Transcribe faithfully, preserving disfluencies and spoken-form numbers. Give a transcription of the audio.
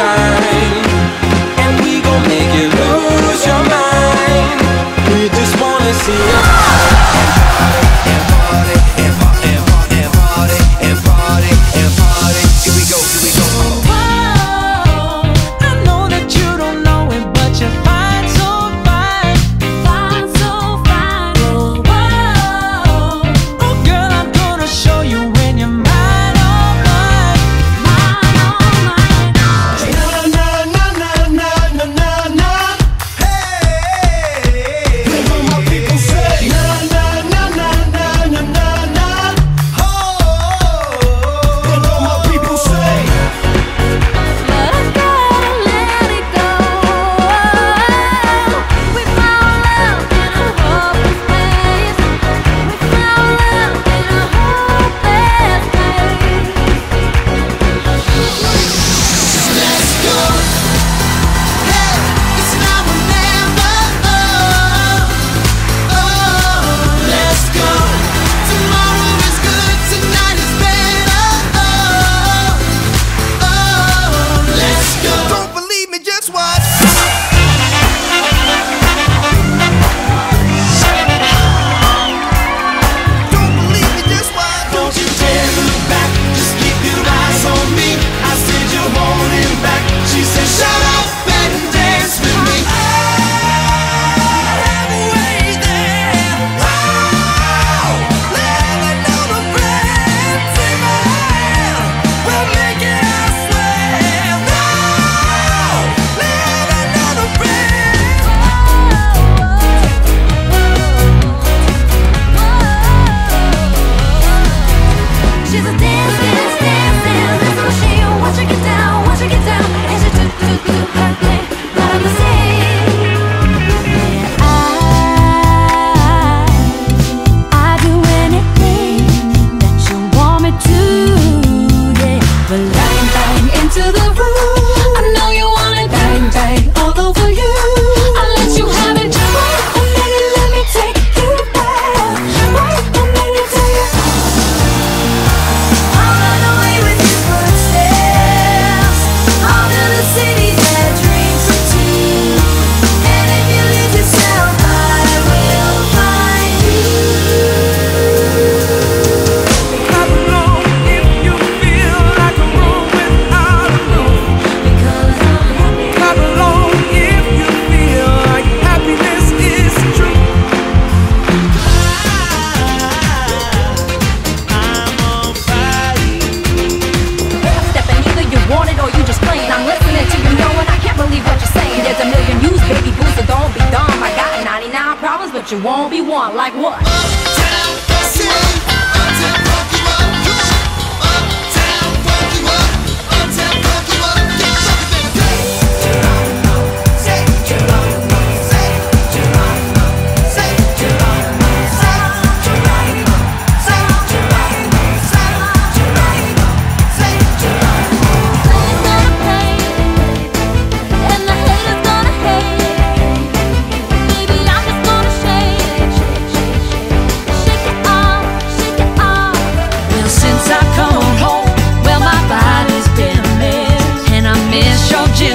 time, and we gon' make you lose your mind. We just wanna see you and party, and party, and party, and party, and party, and party. Here we go, here we go. Whoa, I know that you don't know it, but you're fine, so fine, fine, so fine. Whoa, whoa, oh girl, I'm gonna show you when you're mine, oh mine, mine, oh mine. Na na na na na na na. Hey, when all my people say na na na na na na na na. Oh, when all my people say. But I gotta let it go. We found love in a hopeless place. We found love in a hopeless place. Let's go. Hey, it's now or never. Oh, oh, let's go. Tomorrow is good, tonight is better. Oh, oh, let's go. Don't believe me, just watch. Don't believe me, just watch. Don't you dare look back, just keep your eyes on me. I said you're holding back. She said shut up and dance with me. Halfway there. Wow. Living on a fancy man. We'll make it, I swear. Wow. Living on a She's a dance, dance, dance, dance machine. Watch her get down, watch her get down, and she do do do her thing, not on the scene. I, I do anything that you want me to, yeah. But bang bang into the room. I know you want it, bang bang all over you. I let you have it, wait a minute, let me take you back. Wait a minute, take you. I'll run away with your footsteps, all to the city that dreams of two. And if you lose yourself, I will find you. Clap along if you feel like a room without a roof. Because I'm happy. Clap along if you feel like happiness is the truth. I'm on fire. Step and either you want it or you just playing. I'm listening to you know and I can't believe what you're saying. There's a million views, baby boo, so don't be dumb. I got ninety-nine problems, but you won't be one. Like what? Uptown, city, uptown, fuck you up. Uptown, fuck you up. Uptown, fuck you up. Get fucking baby. Say Geronimo, say Geronimo, say Geronimo, say Geronimo, say Geronimo, say Geronimo, say Geronimo. Play's gonna play, and the haters gonna hate. Baby, I'm just gonna shake, shake, shake, shake, shake it off, shake it off. Well, since I come home, well my body's been a mess, and I miss your gentle